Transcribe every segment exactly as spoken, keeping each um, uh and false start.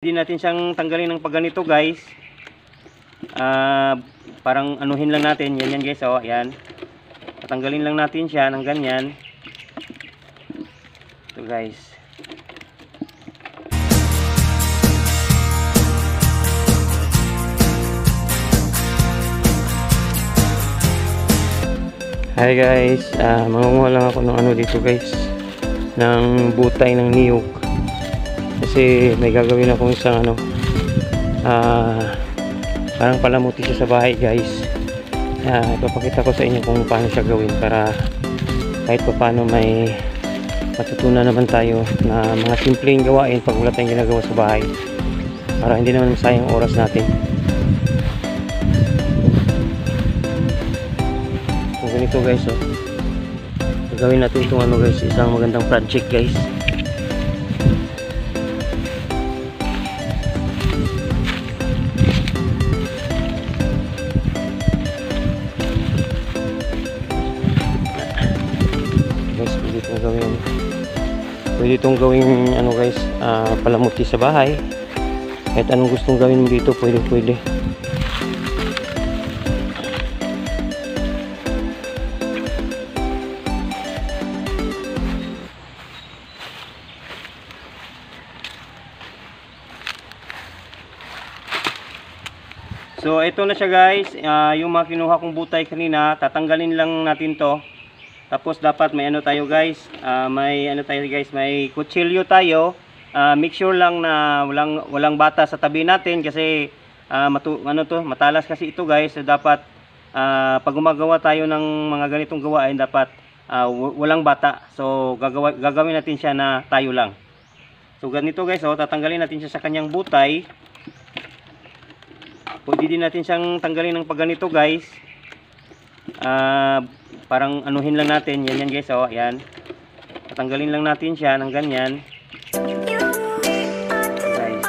Hindi natin siyang tanggalin ng pagganito guys. Uh, parang anuhin lang natin. Yan yan guys. Oh, yan. Tatanggalin lang natin siya ng ganyan. Ito guys. Hi guys, uh, mangunguha lang ako ng ano dito guys, ng butay ng niyog, kasi may gagawin akong isang ano, uh, parang palamuti siya sa bahay guys. Uh, ipapakita ko sa inyo kung paano siya gawin para kahit pa paano may matutunan naman tayo na mga simpleng gawain pag wala tayong ginagawa sa bahay, para hindi naman masayang oras natin. Ganito guys, oh. Gagawin natin itong ano guys, isang magandang project guys. Guys, pwede itong gawin pwede itong gawin ano guys, uh, palamuti sa bahay. Kahit anong gustong gawin mo dito, pwede pwede. So ito na siya guys, uh, yung mga kinuha kong butay kanina, tatanggalin lang natin to. Tapos dapat may ano tayo guys, uh, may ano tayo guys, may kutsilyo tayo. Uh, make sure lang na walang walang bata sa tabi natin kasi uh, matu ano to, matalas kasi ito guys. So dapat uh, pag gumagawa tayo ng mga ganitong gawain, dapat uh, walang bata. So gagawa, gagawin natin siya na tayo lang. So ganito guys, oh, tatanggalin natin siya sa kanyang butay. Pwede din natin siyang tanggalin ng pagganito guys. Uh, parang anuhin lang natin. Yan yan guys. Oh, yan. Tatanggalin lang natin siya ng ganyan. Guys.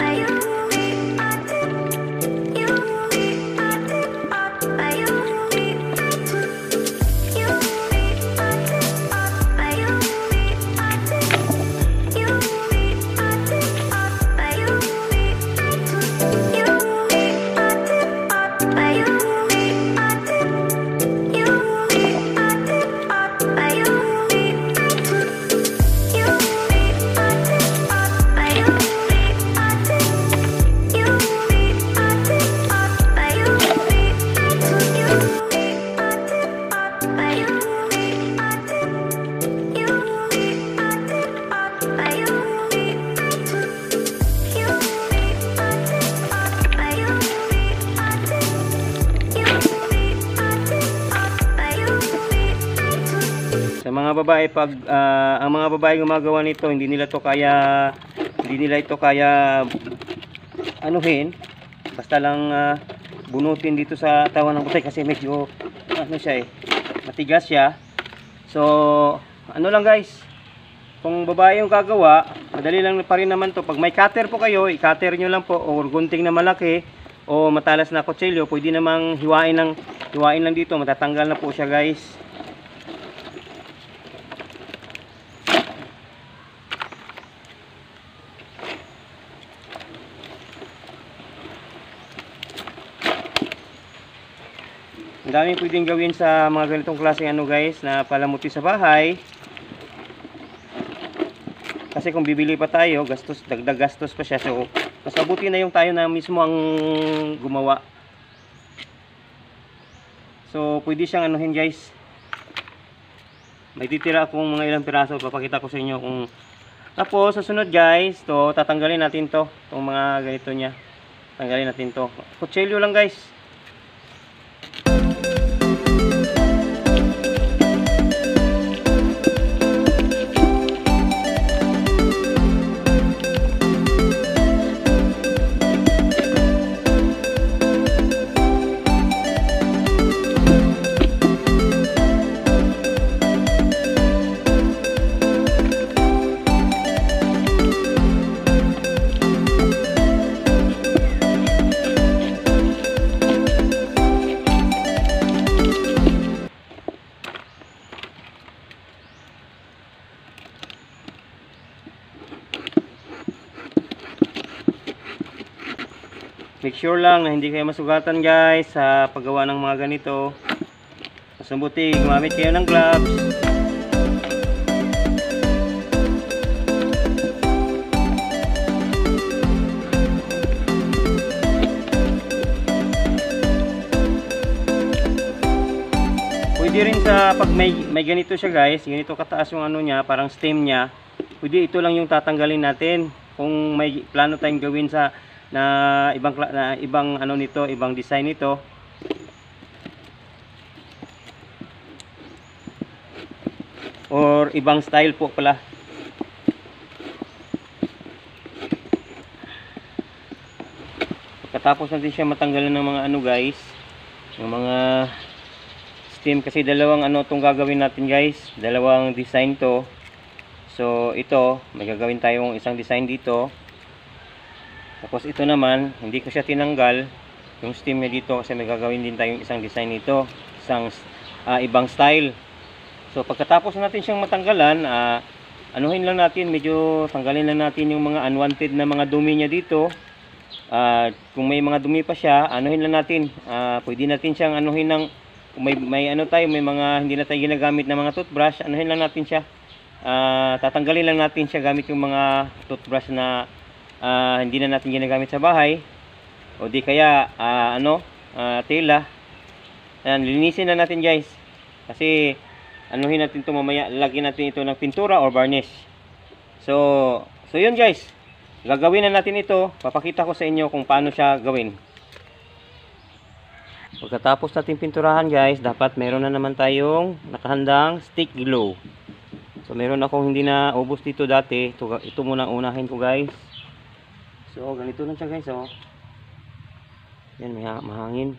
Sa mga babae, pag uh, ang mga babae gumagawa nito, hindi nila to kaya hindi nila ito kaya anuhin, basta lang uh, bunutin dito sa tawan ng butay kasi medyo ano siya eh, matigas siya. So ano lang guys, kung babae yung gagawa, madali lang pa rin naman to. Pag may cutter po kayo, i-cutter nyo lang po, o gunting na malaki o matalas na kutsilyo, pwede namang hiwain ng hiwain lang dito, matatanggal na po siya guys. Ang daming pwedeng gawin sa mga ganitong klaseng ano guys, na palamuti sa bahay. Kasi kung bibili pa tayo, gastos, dagdag gastos pa siya. So mas mabuti na yung tayo na mismo ang gumawa. So pwede siyang anuhin guys. May titira akong mga ilang piraso, papakita ko sa inyo kung. Tapos sa sunod guys, to tatanggalin natin to, itong mga ganito niya. Tanggalin natin to. Kutsilyo lang guys. make sure lang na hindi kayo masugatan guys sa paggawa ng mga ganito. Mas mabuti gumamit kayo ng gloves. Pwede rin sa pag may, may ganito siya guys, ganito kataas yung ano niya, parang stem niya, pwede ito lang yung tatanggalin natin kung may plano tayong gawin sa na ibang na ibang ano nito, ibang design nito. Or ibang style po pala. Pagkatapos natin siya matanggalan ng mga ano guys, ng mga stem, kasi dalawang ano itong gagawin natin guys, dalawang design to. So ito may gagawin tayong isang design dito, tapos ito naman hindi ko siya tinanggal yung stem niya dito kasi may gagawin din tayong isang design nito, isang uh, ibang style. So pagkatapos natin siyang matanggalan, uh, anuhin lang natin, medyo tanggalin lang natin yung mga unwanted na mga dumi niya dito. Uh, kung may mga dumi pa siya, anuhin lang natin, uh, pwede natin siyang anuhin ng kung may, may ano tayo, may mga hindi na tayo ginagamit na mga toothbrush, anuhin lang natin siya. Uh, tatanggalin lang natin siya gamit yung mga toothbrush na uh, hindi na natin ginagamit sa bahay. O di kaya, uh, ano, uh, tela. Ayan, linisin na natin guys. Kasi, anuhin natin ito mamaya, lagyan natin ito ng pintura or varnish. So, so yun guys. Gagawin na natin ito. Papakita ko sa inyo kung paano siya gawin. Pagkatapos natin pinturahan guys, dapat meron na naman tayong nakahandang stick glue. So meron akong hindi na ubos dito dati. Ito, ito muna unahin ko guys. So ganito lang siya guys, oh. Yan, may mahangin.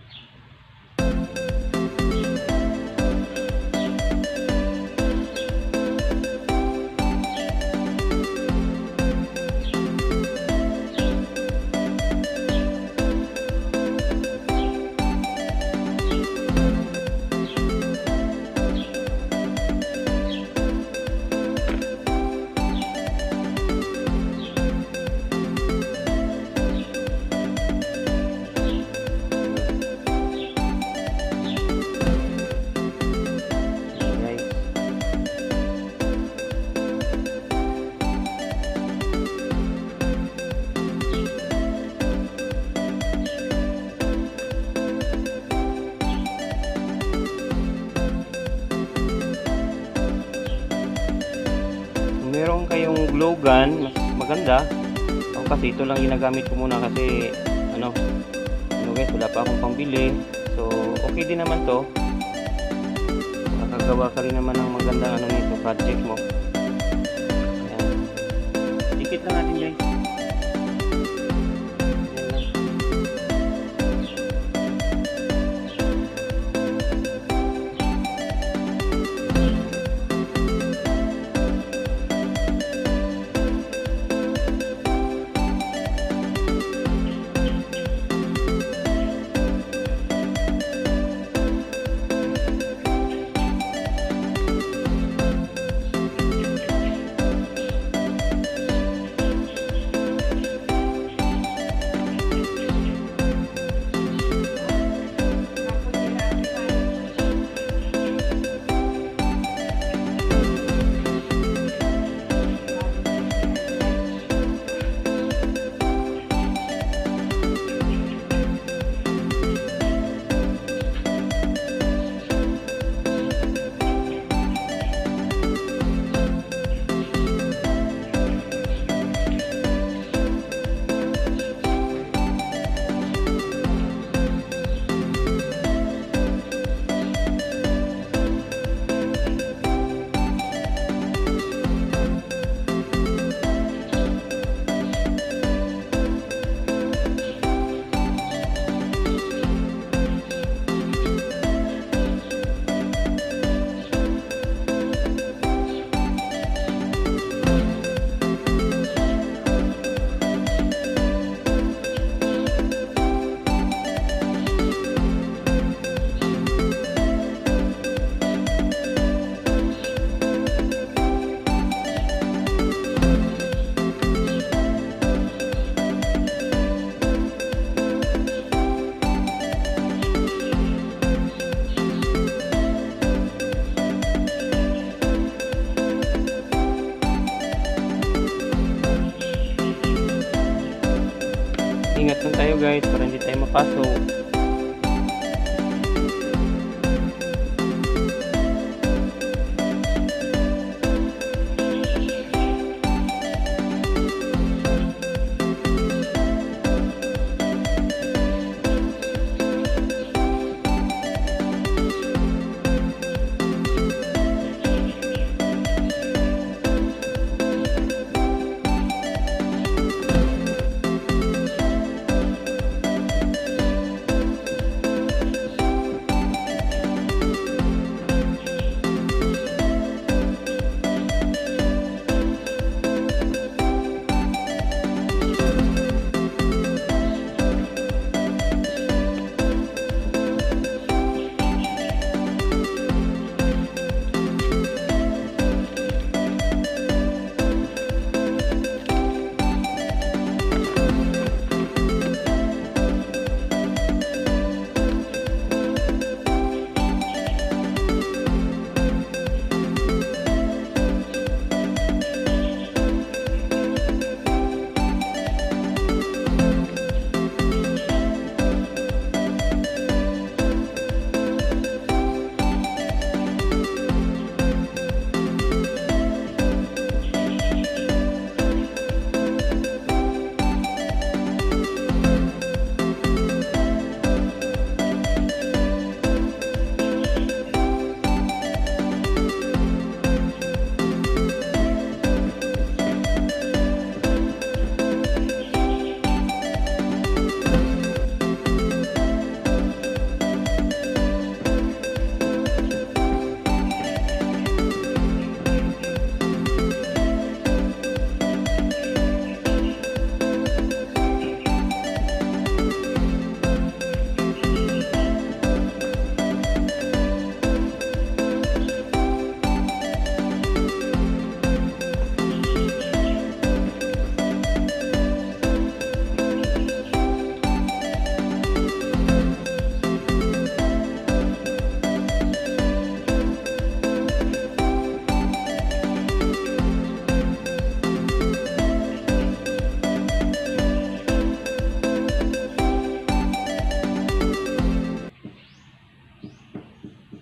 Meron kayong glue gun, mas maganda. Ako kasi ito lang ginagamit ko muna kasi ano, ano guys, wala pa akong pangbili. So okay din naman to. Makakagawa ka rin naman ng magandang ano nito, project mo. Ayan. Dikit lang natin guys. ingat lang tayo guys para hindi tayo mapasok.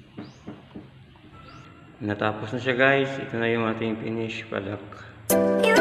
Natapos na siya guys. Ito na yung ating finished product.